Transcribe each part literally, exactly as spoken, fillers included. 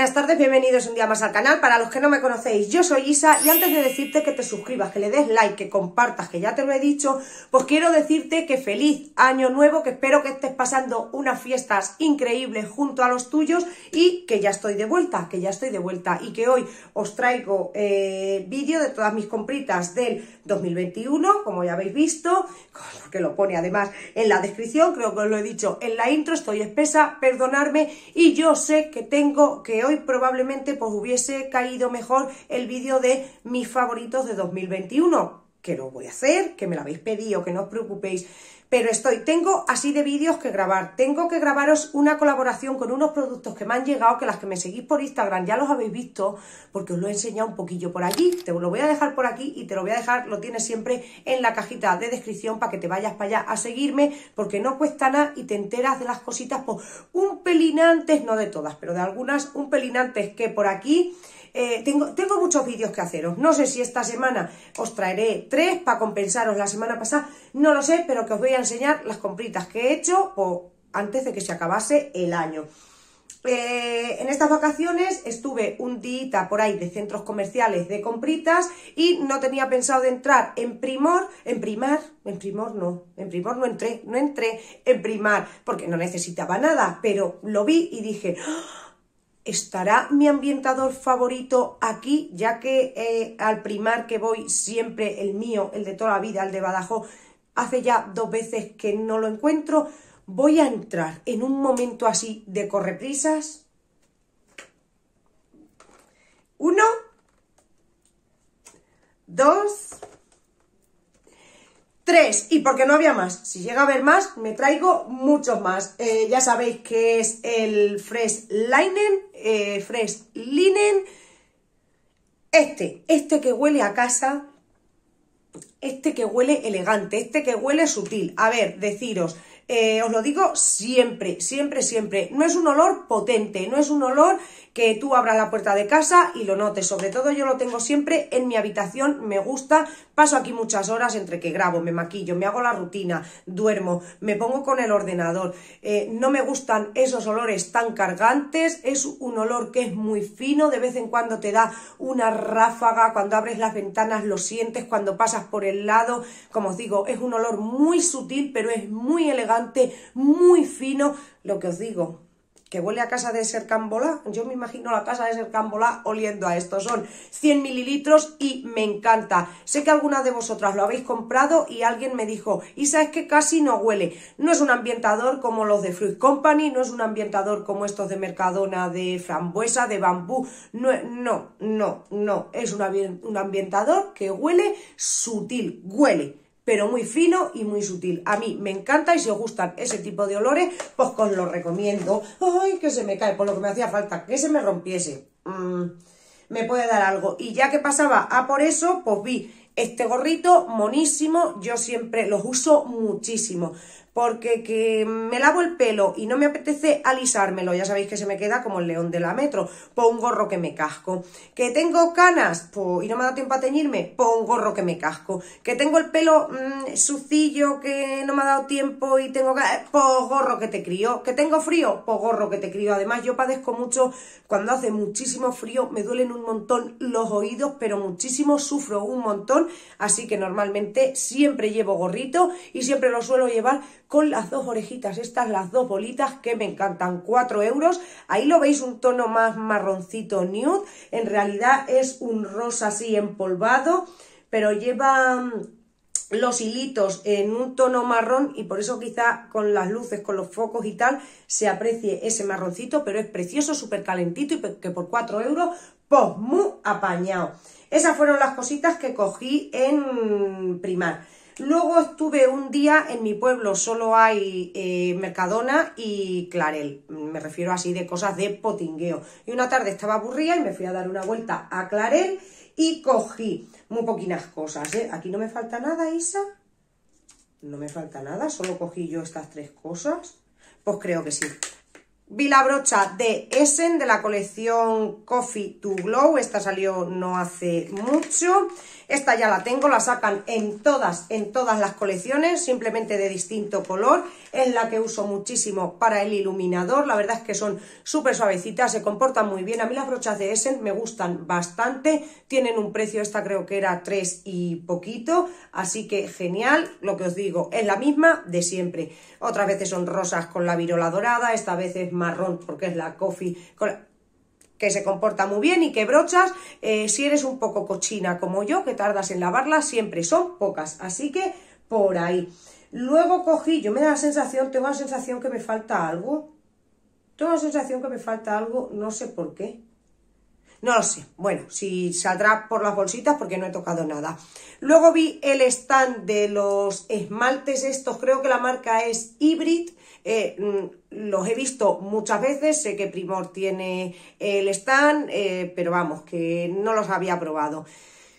buenas tardes, bienvenidos un día más al canal. Para los que no me conocéis, yo soy Isa y antes de decirte que te suscribas, que le des like, que compartas, que ya te lo he dicho, pues quiero decirte que feliz año nuevo, que espero que estés pasando unas fiestas increíbles junto a los tuyos y que ya estoy de vuelta, que ya estoy de vuelta y que hoy os traigo eh, vídeo de todas mis compritas del dos mil veintiuno, como ya habéis visto, porque lo pone además en la descripción, creo que os lo he dicho en la intro, estoy espesa, perdonadme, y yo sé que tengo que hoy probablemente pues hubiese caído mejor el vídeo de mis favoritos de dos mil veintiuno, que lo voy a hacer, que me lo habéis pedido, que no os preocupéis, pero estoy, tengo así de vídeos que grabar, tengo que grabaros una colaboración con unos productos que me han llegado, que las que me seguís por Instagram ya los habéis visto, porque os lo he enseñado un poquillo por allí, te lo voy a dejar por aquí y te lo voy a dejar, lo tienes siempre en la cajita de descripción para que te vayas para allá a seguirme, porque no cuesta nada y te enteras de las cositas por un pelín antes, no de todas, pero de algunas un pelín antes que por aquí. Eh, tengo, tengo muchos vídeos que haceros, no sé si esta semana os traeré tres para compensaros la semana pasada, no lo sé, pero que os voy a enseñar las compritas que he hecho o antes de que se acabase el año. Eh, en estas vacaciones estuve un día por ahí de centros comerciales de compritas y no tenía pensado de entrar en Primor, en Primar, en Primor no, en Primor no entré, no entré en Primar porque no necesitaba nada, pero lo vi y dije... ¿estará mi ambientador favorito aquí? Ya que eh, al Primar que voy siempre, el mío, el de toda la vida, el de Badajoz, hace ya dos veces que no lo encuentro. Voy a entrar en un momento así de correprisas. Uno, dos, tres, y porque no había más, si llega a haber más, me traigo muchos más. Eh, ya sabéis que es el Fresh Linen, eh, Fresh Linen, este, este que huele a casa, este que huele elegante, este que huele sutil. A ver, deciros, eh, os lo digo siempre, siempre, siempre, no es un olor potente, no es un olor que tú abras la puerta de casa y lo notes, sobre todo yo lo tengo siempre en mi habitación, me gusta, paso aquí muchas horas entre que grabo, me maquillo, me hago la rutina, duermo, me pongo con el ordenador, eh, no me gustan esos olores tan cargantes, es un olor que es muy fino, de vez en cuando te da una ráfaga, cuando abres las ventanas lo sientes, cuando pasas por el lado, como os digo, es un olor muy sutil, pero es muy elegante, muy fino, lo que os digo, que huele a casa de Sercambolá. Yo me imagino la casa de Sercambolá oliendo a esto. Son cien mililitros y me encanta. Sé que algunas de vosotras lo habéis comprado y alguien me dijo, Isa, es que casi no huele. No es un ambientador como los de Fruit Company, no es un ambientador como estos de Mercadona, de frambuesa, de bambú. No, no, no, no. Es un, un ambientador que huele sutil, huele, pero muy fino y muy sutil. A mí me encanta y si os gustan ese tipo de olores, pues os lo recomiendo. ¡Ay, que se me cae! Por lo que me hacía falta, que se me rompiese. Mm, me puede dar algo. Y ya que pasaba a por eso, pues vi este gorrito monísimo. Yo siempre los uso muchísimo. Porque que me lavo el pelo y no me apetece alisármelo, ya sabéis que se me queda como el león de la metro, pues un gorro que me casco. Que tengo canas, pues, y no me da tiempo a teñirme, pues un gorro que me casco. Que tengo el pelo mmm, sucillo, que no me ha dado tiempo y tengo que... pues gorro que te crío. Que tengo frío, pues gorro que te crío. Además yo padezco mucho, cuando hace muchísimo frío me duelen un montón los oídos, pero muchísimo, sufro un montón, así que normalmente siempre llevo gorrito y siempre lo suelo llevar con las dos orejitas, estas las dos bolitas que me encantan, cuatro euros, ahí lo veis un tono más marroncito nude, en realidad es un rosa así empolvado, pero lleva los hilitos en un tono marrón y por eso quizá con las luces, con los focos y tal, se aprecie ese marroncito, pero es precioso, súper calentito y que por cuatro euros, pues muy apañado. Esas fueron las cositas que cogí en Primar. Luego estuve un día en mi pueblo, solo hay eh, Mercadona y Clarel, me refiero así de cosas de potingueo. Y una tarde estaba aburrida y me fui a dar una vuelta a Clarel y cogí muy poquinas cosas, ¿eh? Aquí no me falta nada, Isa, no me falta nada, solo cogí yo estas tres cosas, pues creo que sí. Vi la brocha de Essen de la colección Coffee to Glow, esta salió no hace mucho. Esta ya la tengo, la sacan en todas, en todas las colecciones, simplemente de distinto color. Es la que uso muchísimo para el iluminador. La verdad es que son súper suavecitas, se comportan muy bien. A mí las brochas de Essen me gustan bastante. Tienen un precio, esta creo que era tres y poquito. Así que genial, lo que os digo, es la misma de siempre. Otras veces son rosas con la virola dorada, esta vez es marrón porque es la coffee con la... que se comporta muy bien. Y que brochas, eh, si eres un poco cochina como yo, que tardas en lavarlas, siempre son pocas, así que por ahí. Luego cogí, yo me da la sensación, tengo la sensación que me falta algo, tengo la sensación que me falta algo, no sé por qué, no lo sé, bueno, si saldrá por las bolsitas porque no he tocado nada. Luego vi el stand de los esmaltes estos, creo que la marca es Hybrid. Eh, los he visto muchas veces, sé que Primor tiene el stand, eh, pero vamos, que no los había probado.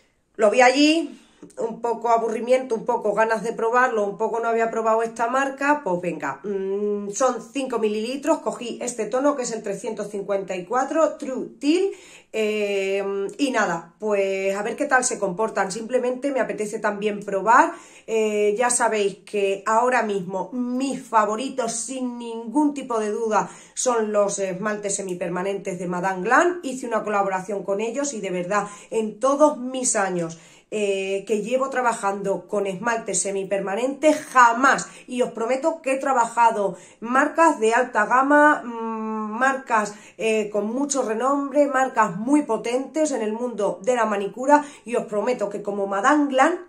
Lo vi allí, un poco aburrimiento, un poco ganas de probarlo, un poco no había probado esta marca, pues venga, mmm, son cinco mililitros, cogí este tono que es el trescientos cincuenta y cuatro, True Teal, eh, y nada, pues a ver qué tal se comportan. Simplemente me apetece también probar. Eh, ya sabéis que ahora mismo mis favoritos sin ningún tipo de duda son los esmaltes semipermanentes de Madame Glam. Hice una colaboración con ellos y de verdad en todos mis años Eh, que llevo trabajando con esmaltes semipermanentes, jamás, y os prometo que he trabajado marcas de alta gama, mmm, marcas eh, con mucho renombre, marcas muy potentes en el mundo de la manicura, y os prometo que como Madame Glam,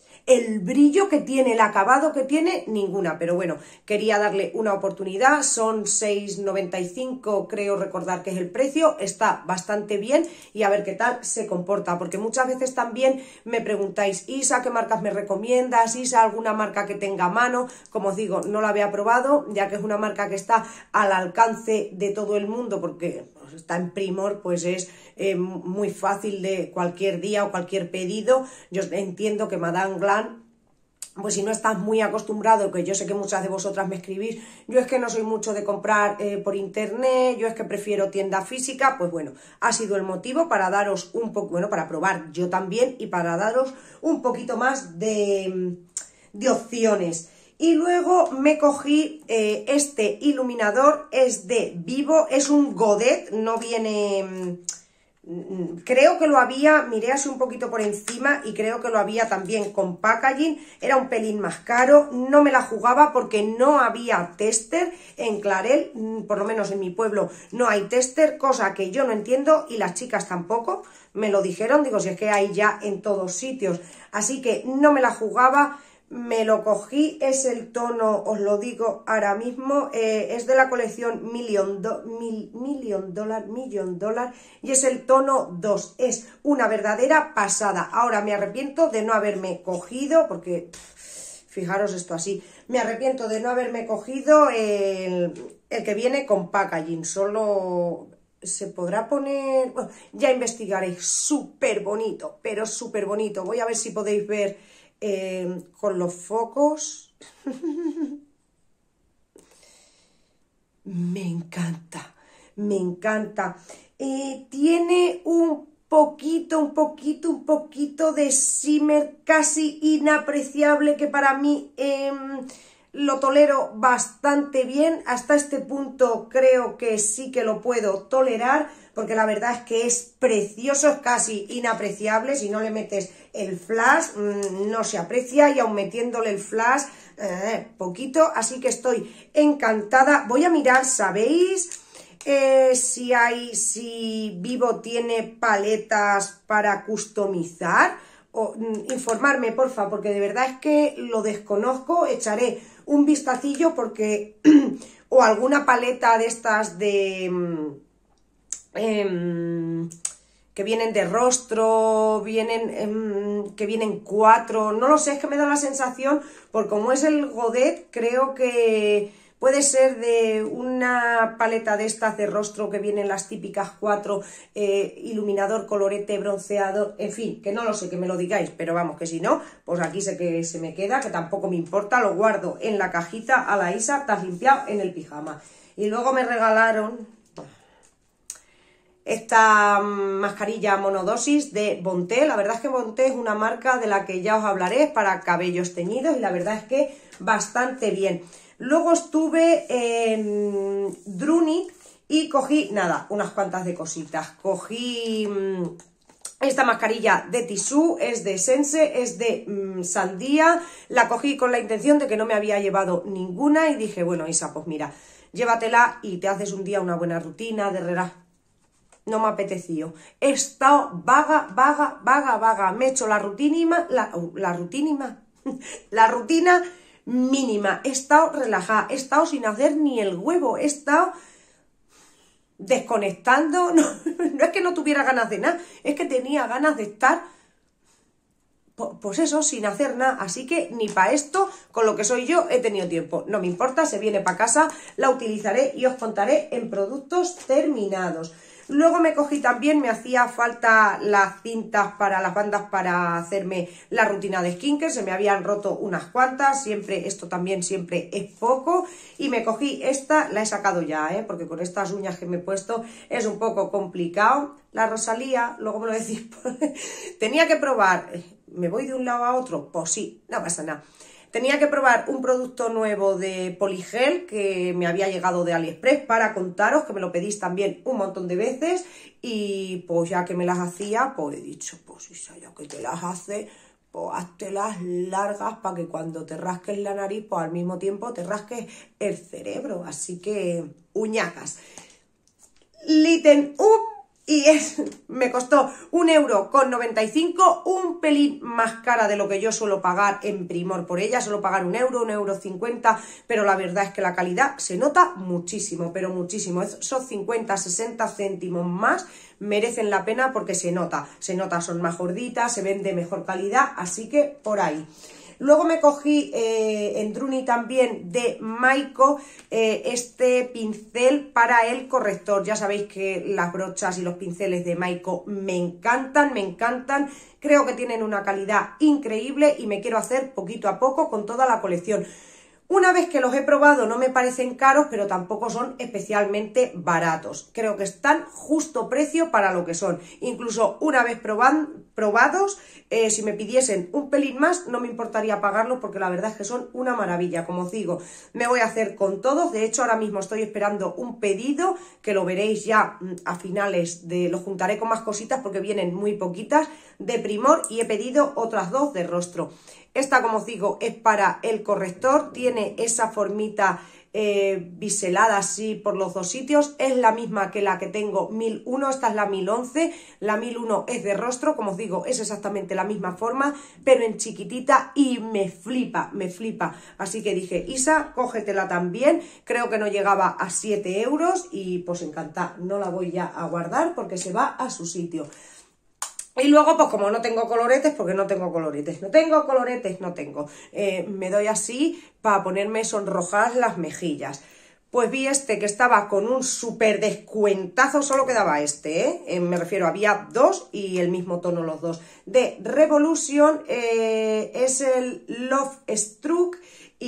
el brillo que tiene, el acabado que tiene, ninguna. Pero bueno, quería darle una oportunidad. Son seis noventa y cinco, creo recordar que es el precio. Está bastante bien y a ver qué tal se comporta, porque muchas veces también me preguntáis: Isa, ¿qué marcas me recomiendas? Isa, ¿alguna marca que tenga a mano? Como os digo, no la había probado, ya que es una marca que está al alcance de todo el mundo, porque está en Primor, pues es eh, muy fácil de cualquier día o cualquier pedido. Yo entiendo que Madame Glam, pues si no estás muy acostumbrado, que yo sé que muchas de vosotras me escribís, yo es que no soy mucho de comprar eh, por internet, yo es que prefiero tienda física, pues bueno, ha sido el motivo para daros un poco, bueno, para probar yo también y para daros un poquito más de, de opciones. Y luego me cogí eh, este iluminador, es de Vivo, es un godet, no viene... Creo que lo había, miré así un poquito por encima y creo que lo había también con packaging. Era un pelín más caro, no me la jugaba porque no había tester en Clarel, por lo menos en mi pueblo no hay tester, cosa que yo no entiendo y las chicas tampoco, me lo dijeron, digo, si es que hay ya en todos sitios, así que no me la jugaba. Me lo cogí, es el tono, os lo digo ahora mismo, eh, es de la colección Million, Do Mil Million Dollar, Million Dollar, y es el tono dos, es una verdadera pasada. Ahora me arrepiento de no haberme cogido, porque pff, fijaros esto así, me arrepiento de no haberme cogido el, el que viene con packaging, solo... se podrá poner, bueno, ya investigaré, súper bonito, pero súper bonito. Voy a ver si podéis ver eh, con los focos. Me encanta, me encanta. Eh, tiene un poquito, un poquito, un poquito de shimmer casi inapreciable que para mí... Eh, lo tolero bastante bien, hasta este punto creo que sí que lo puedo tolerar, porque la verdad es que es precioso, es casi inapreciable. Si no le metes el flash mmm, no se aprecia, y aun metiéndole el flash eh, poquito, así que estoy encantada. Voy a mirar, ¿sabéis? Eh, si hay, si Vivo tiene paletas para customizar, o mm, informarme porfa, porque de verdad es que lo desconozco. Echaré un vistacillo porque o alguna paleta de estas de eh, que vienen de rostro, vienen eh, que vienen cuatro, no lo sé, es que me da la sensación, por como es el godet, creo que puede ser de una paleta de estas de rostro que vienen las típicas cuatro, eh, iluminador, colorete, bronceado, en fin, que no lo sé, que me lo digáis, pero vamos, que si no, pues aquí sé que se me queda, que tampoco me importa, lo guardo en la cajita. A la Isa, te has limpiado en el pijama. Y luego me regalaron esta mascarilla monodosis de Bonté. La verdad es que Bonté es una marca de la que ya os hablaré para cabellos teñidos y la verdad es que bastante bien. Luego estuve en Druni y cogí, nada, unas cuantas de cositas. Cogí mmm, esta mascarilla de Tissú, es de Sense, es de mmm, sandía. La cogí con la intención de que no me había llevado ninguna y dije, bueno, Isa, pues mira, llévatela y te haces un día una buena rutina de relax. No me ha apetecido. He estado vaga, vaga, vaga, vaga. Me he hecho la rutinima, la, la rutinima, la rutina mínima. He estado relajada, he estado sin hacer ni el huevo, he estado desconectando. No, no es que no tuviera ganas de nada, es que tenía ganas de estar, pues eso, sin hacer nada. Así que ni para esto, con lo que soy yo, he tenido tiempo. No me importa, se viene para casa, la utilizaré y os contaré en productos terminados. Luego me cogí también, me hacía falta las cintas para las bandas para hacerme la rutina de skincare, se me habían roto unas cuantas, siempre, esto también siempre es poco, y me cogí esta, la he sacado ya, ¿eh? Porque con estas uñas que me he puesto es un poco complicado. La Rosalía, luego me lo decís, tenía que probar, ¿me voy de un lado a otro? Pues sí, no pasa nada. Tenía que probar un producto nuevo de Poligel que me había llegado de AliExpress para contaros, que me lo pedís también un montón de veces y pues ya que me las hacía, pues he dicho, pues Isa, ya que te las hace, pues háztelas largas para que cuando te rasques la nariz, pues al mismo tiempo te rasques el cerebro. Así que, uñacas. Litten Up. Y es, me costó un euro con noventa y cinco, un pelín más cara de lo que yo suelo pagar en Primor por ella, suelo pagar un euro, un euro cincuenta, pero la verdad es que la calidad se nota muchísimo, pero muchísimo. Esos cincuenta, sesenta céntimos más merecen la pena porque se nota, se nota, son más gorditas, se ven de mejor calidad, así que por ahí. Luego me cogí eh, en Druni también de Maiko eh, este pincel para el corrector. Ya sabéis que las brochas y los pinceles de Maiko me encantan, me encantan. Creo que tienen una calidad increíble y me quiero hacer poquito a poco con toda la colección. Una vez que los he probado no me parecen caros, pero tampoco son especialmente baratos. Creo que están justo precio para lo que son. Incluso una vez proban, probados, eh, si me pidiesen un pelín más, no me importaría pagarlo porque la verdad es que son una maravilla. Como os digo, me voy a hacer con todos. De hecho, ahora mismo estoy esperando un pedido que lo veréis ya a finales de... Lo juntaré con más cositas porque vienen muy poquitas de Primor y he pedido otras dos de rostro. Esta, como os digo, es para el corrector, tiene esa formita eh, biselada así por los dos sitios, es la misma que la que tengo mil uno, esta es la mil once, la mil uno es de rostro, como os digo, es exactamente la misma forma, pero en chiquitita y me flipa, me flipa. Así que dije, Isa, cógetela también, creo que no llegaba a siete euros y pues encantada, no la voy ya a guardar porque se va a su sitio. Y luego, pues como no tengo coloretes, porque no tengo coloretes, no tengo coloretes, no tengo. Eh, me doy así para ponerme sonrojadas las mejillas. Pues vi este que estaba con un súper descuentazo, solo quedaba este, ¿eh? Eh, me refiero, había dos y el mismo tono los dos. De Revolution, eh, es el Love Struck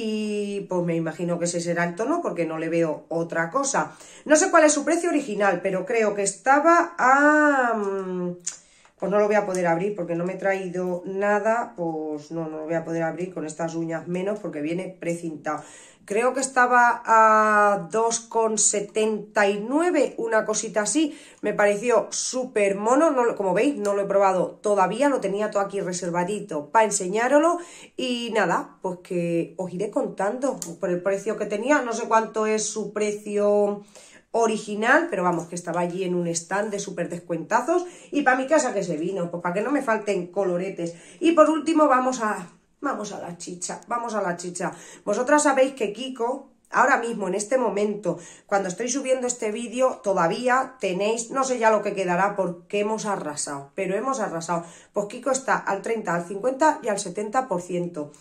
y pues me imagino que ese será el tono porque no le veo otra cosa. No sé cuál es su precio original, pero creo que estaba a... Um, pues no lo voy a poder abrir porque no me he traído nada, pues no, no lo voy a poder abrir con estas uñas menos porque viene precintado. Creo que estaba a dos con setenta y nueve, una cosita así, me pareció súper mono, no, como veis no lo he probado todavía, lo tenía todo aquí reservadito para enseñároslo y nada, pues que os iré contando por el precio que tenía, no sé cuánto es su precio original, pero vamos, que estaba allí en un stand de súper descuentazos y para mi casa que se vino, pues para que no me falten coloretes. Y por último vamos a, vamos a la chicha, vamos a la chicha. Vosotras sabéis que Kiko, ahora mismo, en este momento, cuando estoy subiendo este vídeo, todavía tenéis, no sé ya lo que quedará porque hemos arrasado, pero hemos arrasado. Pues Kiko está al treinta, al cincuenta y al setenta por ciento.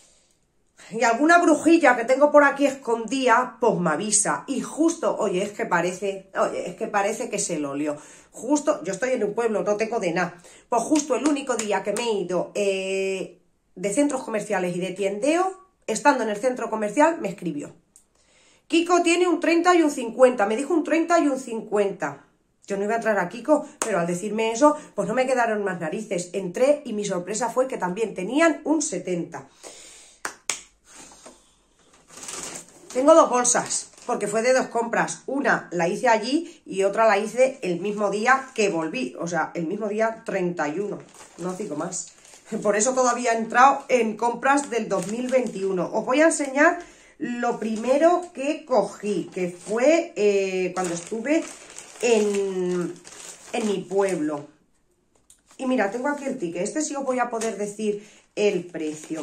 Y alguna brujilla que tengo por aquí escondida, pues me avisa. Y justo, oye, es que parece, oye, es que parece que se lo olió. Justo, yo estoy en un pueblo, no tengo de nada. Pues justo el único día que me he ido eh, de centros comerciales y de tiendeo, estando en el centro comercial, me escribió. Kiko tiene un treinta y un cincuenta, me dijo un treinta y un cincuenta. Yo no iba a traer a Kiko, pero al decirme eso, pues no me quedaron más narices. Entré y mi sorpresa fue que también tenían un setenta. Tengo dos bolsas, porque fue de dos compras. Una la hice allí y otra la hice el mismo día que volví. O sea, el mismo día treinta y uno, no digo más. Por eso todavía he entrado en compras del dos mil veintiuno. Os voy a enseñar lo primero que cogí, que fue eh, cuando estuve en, en mi pueblo. Y mira, tengo aquí el ticket. Este sí os voy a poder decir el precio.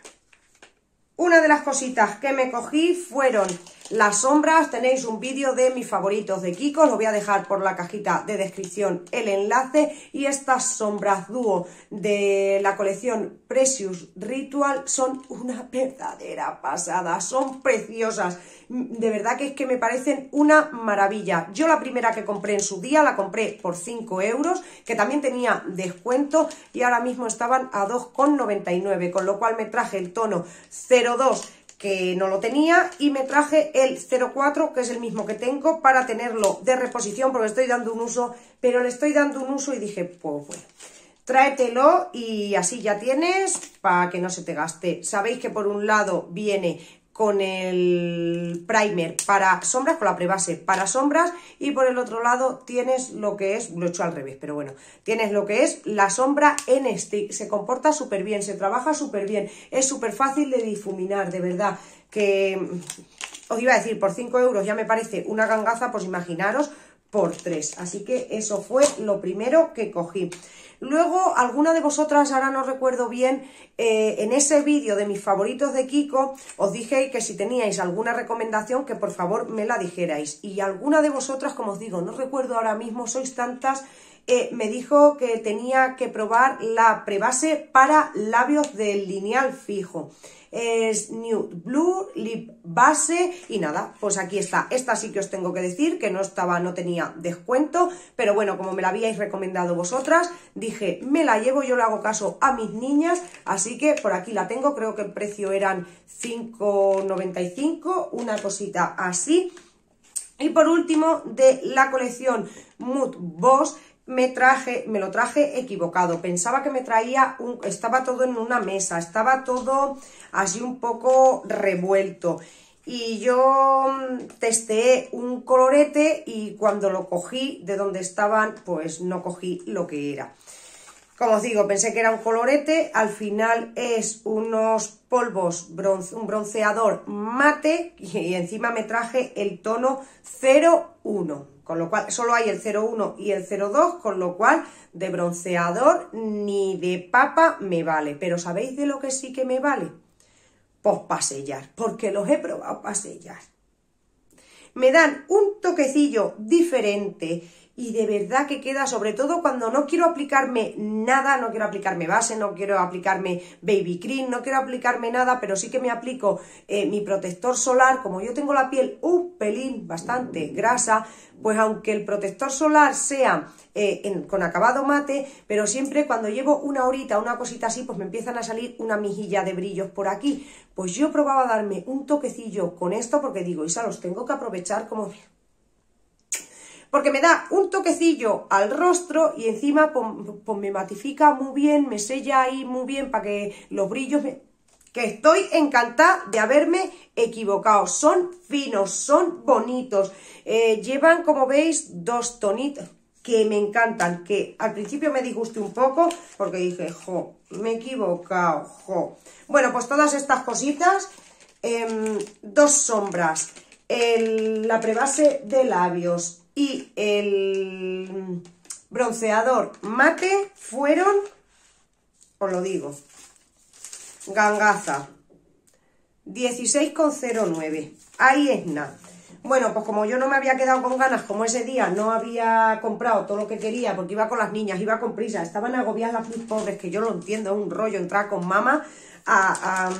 Una de las cositas que me cogí fueron las sombras. Tenéis un vídeo de mis favoritos de Kiko, os lo voy a dejar por la cajita de descripción el enlace. Y estas sombras dúo de la colección Precious Ritual son una verdadera pasada, son preciosas. De verdad que es que me parecen una maravilla. Yo la primera que compré en su día la compré por cinco euros, que también tenía descuento y ahora mismo estaban a dos con noventa y nueve, con lo cual me traje el tono cero dos que no lo tenía y me traje el cero cuatro, que es el mismo que tengo, para tenerlo de reposición porque estoy dando un uso, pero le estoy dando un uso y dije, pues bueno, tráetelo y así ya tienes para que no se te gaste. Sabéis que por un lado viene con el primer para sombras, con la prebase para sombras, y por el otro lado tienes lo que es, lo he hecho al revés, pero bueno, tienes lo que es la sombra en stick. Se comporta súper bien, se trabaja súper bien, es súper fácil de difuminar, de verdad, que os iba a decir, por cinco euros ya me parece una gangaza, pues imaginaros por tres, así que eso fue lo primero que cogí. Luego, alguna de vosotras, ahora no recuerdo bien, eh, en ese vídeo de mis favoritos de Kiko, os dije que si teníais alguna recomendación, que por favor me la dijerais. Y alguna de vosotras, como os digo, no recuerdo ahora mismo, sois tantas, eh, me dijo que tenía que probar la prebase para labios del lineal fijo. Es Nude Blue Lip Base y nada, pues aquí está. Esta sí que os tengo que decir que no estaba, no tenía descuento, pero bueno, como me la habíais recomendado vosotras, dije, me la llevo, yo le hago caso a mis niñas, así que por aquí la tengo. Creo que el precio eran cinco noventa y cinco, una cosita así. Y por último, de la colección Mood Boss, me traje, me lo traje equivocado. Pensaba que me traía un, estaba todo en una mesa, estaba todo así un poco revuelto. Y yo testé un colorete y cuando lo cogí de donde estaban, pues no cogí lo que era. Como os digo, pensé que era un colorete, al final es unos polvos, bronce, un bronceador mate y encima me traje el tono cero uno, con lo cual solo hay el cero uno y el cero dos, con lo cual de bronceador ni de papa me vale. Pero ¿sabéis de lo que sí que me vale? Pues para sellar, porque los he probado para sellar. Me dan un toquecillo diferente. Y de verdad que queda, sobre todo cuando no quiero aplicarme nada, no quiero aplicarme base, no quiero aplicarme baby cream, no quiero aplicarme nada, pero sí que me aplico eh, mi protector solar. Como yo tengo la piel un pelín bastante grasa, pues aunque el protector solar sea eh, en, con acabado mate, pero siempre cuando llevo una horita, una cosita así, pues me empiezan a salir una mejilla de brillos por aquí. Pues yo probaba a darme un toquecillo con esto porque digo, Isa, los tengo que aprovechar como... porque me da un toquecillo al rostro y encima pues, pues me matifica muy bien, me sella ahí muy bien para que los brillos... Me... que estoy encantada de haberme equivocado. Son finos, son bonitos, eh, llevan, como veis, dos tonitos que me encantan, que al principio me disgusté un poco porque dije, jo, me he equivocado, jo. Bueno, pues todas estas cositas, eh, dos sombras, el, la prebase de labios y el bronceador mate fueron, os lo digo, gangaza, dieciséis con cero nueve, ahí es nada. Bueno, pues como yo no me había quedado con ganas, como ese día no había comprado todo lo que quería, porque iba con las niñas, iba con prisa, estaban agobiadas las mis pobres, que yo lo entiendo, es un rollo entrar con mamá a, a,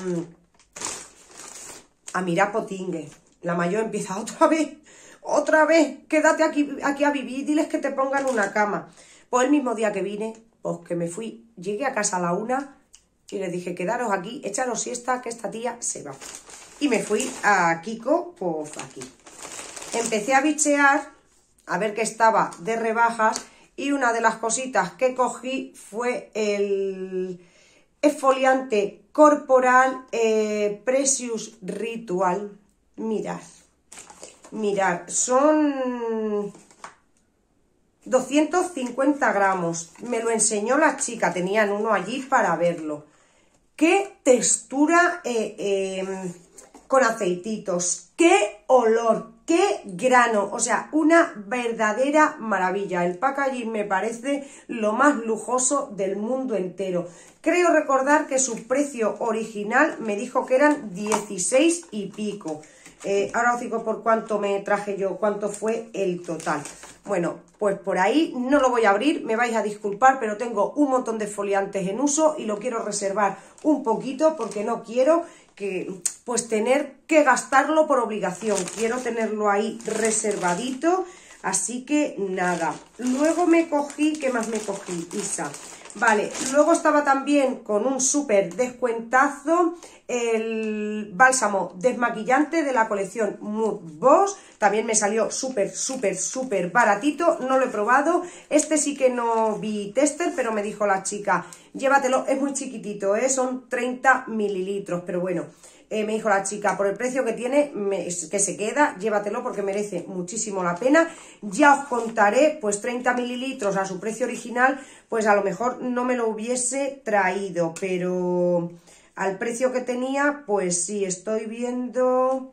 a mirar potingue. La mayor empieza otra vez, otra vez, quédate aquí, aquí a vivir, diles que te pongan una cama. Pues el mismo día que vine, pues que me fui, llegué a casa a la una y les dije, quedaros aquí, echaros siesta, que esta tía se va. Y me fui a Kiko, pues aquí. Empecé a bichear a ver qué estaba de rebajas, y una de las cositas que cogí fue el exfoliante corporal eh, Precious Ritual. Mirad, mirad, son doscientos cincuenta gramos, me lo enseñó la chica, tenían uno allí para verlo. Qué textura eh, eh, con aceititos, qué olor, qué grano, o sea, una verdadera maravilla. El packaging me parece lo más lujoso del mundo entero. Creo recordar que su precio original me dijo que eran dieciséis y pico. Eh, ahora os digo por cuánto me traje yo, cuánto fue el total. Bueno, pues por ahí no lo voy a abrir, me vais a disculpar, pero tengo un montón de exfoliantes en uso y lo quiero reservar un poquito porque no quiero que, pues, tener que gastarlo por obligación. Quiero tenerlo ahí reservadito, así que nada. Luego me cogí, ¿qué más me cogí, Isa? Vale, luego estaba también con un súper descuentazo el bálsamo desmaquillante de la colección Mood Boss. También me salió súper, súper, súper baratito. No lo he probado. Este sí que no vi tester, pero me dijo la chica, llévatelo, es muy chiquitito, ¿eh? Son treinta mililitros, pero bueno. Eh, me dijo la chica, por el precio que tiene, me, que se queda, llévatelo porque merece muchísimo la pena. Ya os contaré, pues treinta mililitros a su precio original, pues a lo mejor no me lo hubiese traído, pero al precio que tenía, pues sí, estoy viendo...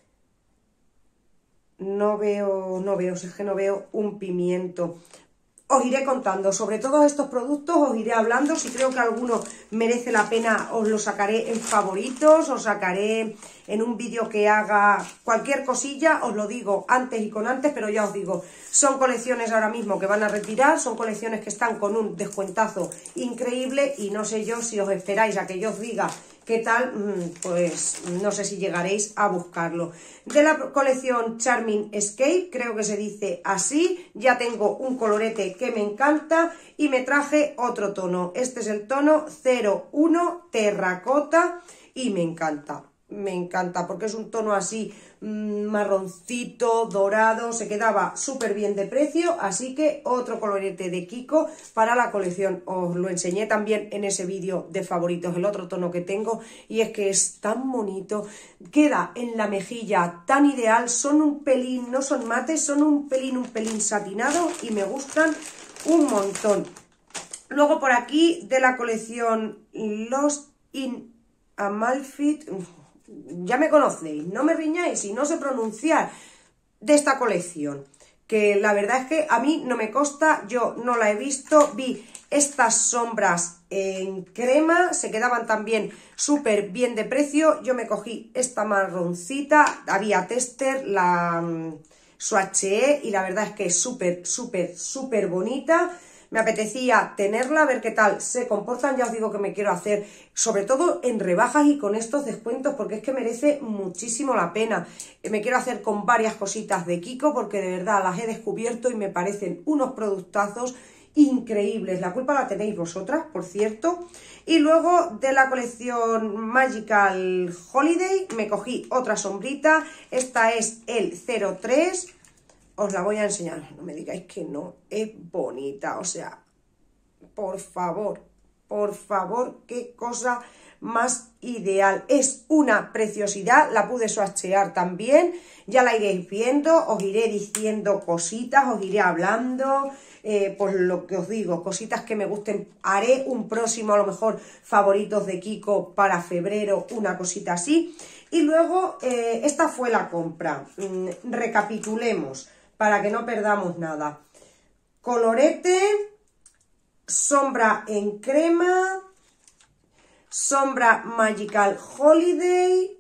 No veo, no veo, es que no veo un pimiento. Os iré contando sobre todos estos productos, os iré hablando. Si creo que alguno merece la pena, os lo sacaré en favoritos, os sacaré en un vídeo que haga cualquier cosilla, os lo digo antes y con antes, pero ya os digo, son colecciones ahora mismo que van a retirar, son colecciones que están con un descuentazo increíble y no sé yo si os esperáis a que yo os diga qué tal, pues no sé si llegaréis a buscarlo. De la colección Charming Escape, creo que se dice así, ya tengo un colorete que me encanta y me traje otro tono. Este es el tono cero uno terracota y me encanta. Me encanta porque es un tono así mmm, marroncito, dorado, se quedaba súper bien de precio, así que otro colorete de Kiko para la colección. Os lo enseñé también en ese vídeo de favoritos, el otro tono que tengo, y es que es tan bonito, queda en la mejilla tan ideal, son un pelín, no son mates, son un pelín, un pelín satinado y me gustan un montón. Luego por aquí de la colección Lost in Amalfi, ya me conocéis, no me riñáis y no sé pronunciar, de esta colección, que la verdad es que a mí no me consta, yo no la he visto. Vi estas sombras en crema, se quedaban también súper bien de precio. Yo me cogí esta marroncita, había tester, la um, swatcheé y la verdad es que es súper, súper, súper bonita. Me apetecía tenerla, a ver qué tal se comportan. Ya os digo que me quiero hacer, sobre todo en rebajas y con estos descuentos, porque es que merece muchísimo la pena. Me quiero hacer con varias cositas de Kiko, porque de verdad las he descubierto y me parecen unos productazos increíbles. La culpa la tenéis vosotras, por cierto. Y luego de la colección Magical Holiday me cogí otra sombrita. Esta es el cero tres. Os la voy a enseñar, no me digáis que no, es bonita, o sea, por favor, por favor, qué cosa más ideal. Es una preciosidad, la pude swatchear también, ya la iréis viendo, os iré diciendo cositas, os iré hablando, eh, pues lo que os digo, cositas que me gusten. Haré un próximo, a lo mejor, favoritos de Kiko para febrero, una cosita así. Y luego, eh, esta fue la compra. Mm, recapitulemos, para que no perdamos nada. Colorete, sombra en crema, sombra Magical Holiday,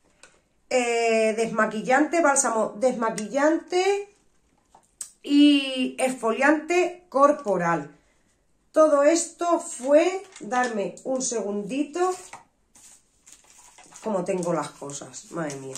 eh, desmaquillante, bálsamo desmaquillante y exfoliante corporal. Todo esto fue, darme un segundito, como tengo las cosas, madre mía.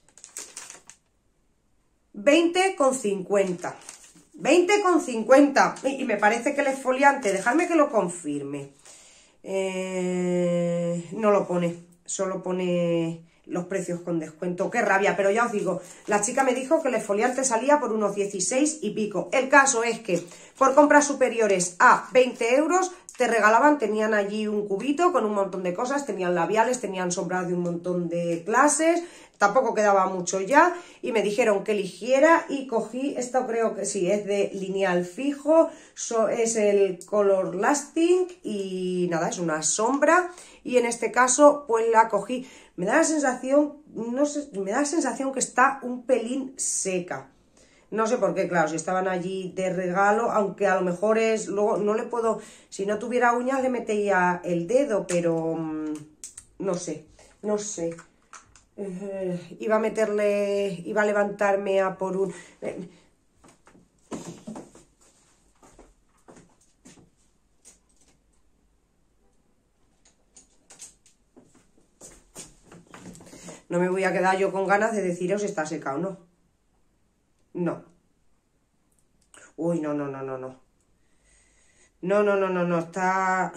veinte con cincuenta. veinte con cincuenta. Y me parece que el exfoliante, dejadme que lo confirme. Eh, no lo pone, solo pone los precios con descuento, qué rabia, pero ya os digo, la chica me dijo que el exfoliante salía por unos dieciséis y pico. El caso es que por compras superiores a veinte euros te regalaban, tenían allí un cubito con un montón de cosas, tenían labiales, tenían sombras de un montón de clases, tampoco quedaba mucho ya, y me dijeron que eligiera y cogí, esto creo que sí, es de lineal fijo, so, es el Color Lasting y nada, es una sombra, y en este caso pues la cogí. Me da la sensación, no sé, me da la sensación que está un pelín seca. No sé por qué, claro, si estaban allí de regalo, aunque a lo mejor es, luego no le puedo, si no tuviera uñas le metería el dedo, pero mmm, no sé, no sé. Eh, iba a meterle, iba a levantarme a por un... Eh, No me voy a quedar yo con ganas de deciros si está seca o no. No. Uy, no, no, no, no, no. No, no, no, no, no, está...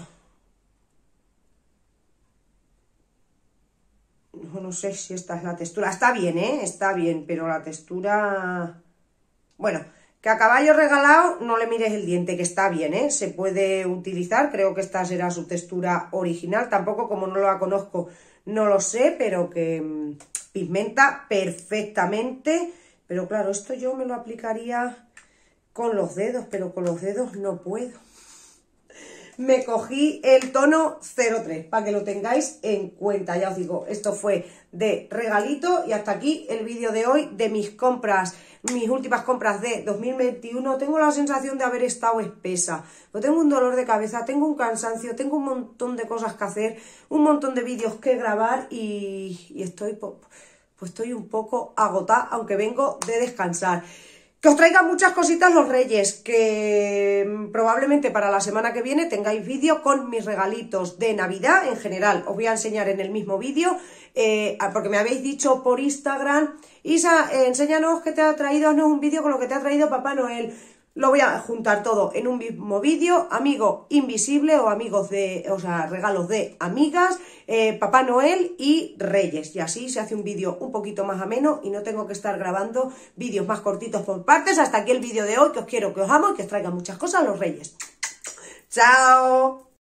No, no sé si esta es la textura. Está bien, ¿eh? Está bien, pero la textura... Bueno, que a caballo regalado no le mires el diente, que está bien, ¿eh? Se puede utilizar, creo que esta será su textura original. Tampoco, como no la conozco, no lo sé, pero que mmm, pigmenta perfectamente. Pero claro, esto yo me lo aplicaría con los dedos, pero con los dedos no puedo. Me cogí el tono cero tres, para que lo tengáis en cuenta. Ya os digo, esto fue de regalito y hasta aquí el vídeo de hoy de mis compras, mis últimas compras de dos mil veintiuno. Tengo la sensación de haber estado espesa, pero tengo un dolor de cabeza, tengo un cansancio, tengo un montón de cosas que hacer, un montón de vídeos que grabar y, y estoy, pues, pues estoy un poco agotada, aunque vengo de descansar. Que os traigan muchas cositas los Reyes, que probablemente para la semana que viene tengáis vídeo con mis regalitos de Navidad en general. Os voy a enseñar en el mismo vídeo, eh, porque me habéis dicho por Instagram, Isa, eh, enséñanos qué te ha traído, haznos un vídeo con lo que te ha traído Papá Noel. Lo voy a juntar todo en un mismo vídeo, amigo invisible o amigos de, o sea, regalos de amigas, eh, Papá Noel y Reyes. Y así se hace un vídeo un poquito más ameno y no tengo que estar grabando vídeos más cortitos por partes. Hasta aquí el vídeo de hoy, que os quiero, que os amo y que os traiga muchas cosas los Reyes. ¡Chao!